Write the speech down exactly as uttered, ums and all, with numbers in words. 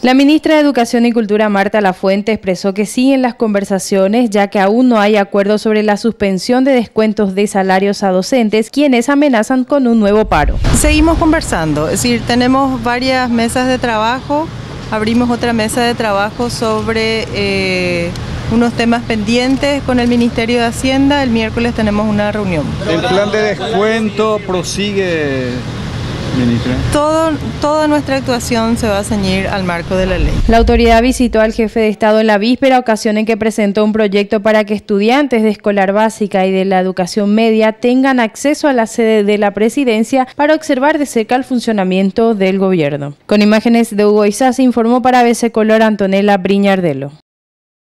La ministra de Educación y Cultura, Marta Lafuente, expresó que siguen las conversaciones, ya que aún no hay acuerdo sobre la suspensión de descuentos de salarios a docentes, quienes amenazan con un nuevo paro. Seguimos conversando, es decir, tenemos varias mesas de trabajo, abrimos otra mesa de trabajo sobre eh, unos temas pendientes con el Ministerio de Hacienda. El miércoles tenemos una reunión. ¿El plan de descuento prosigue, ministra? Todo, toda nuestra actuación se va a ceñir al marco de la ley. La autoridad visitó al jefe de Estado en la víspera, ocasión en que presentó un proyecto para que estudiantes de escolar básica y de la educación media tengan acceso a la sede de la presidencia para observar de cerca el funcionamiento del gobierno. Con imágenes de Hugo Isasi, informó para A B C Color Antonella Briñardelo.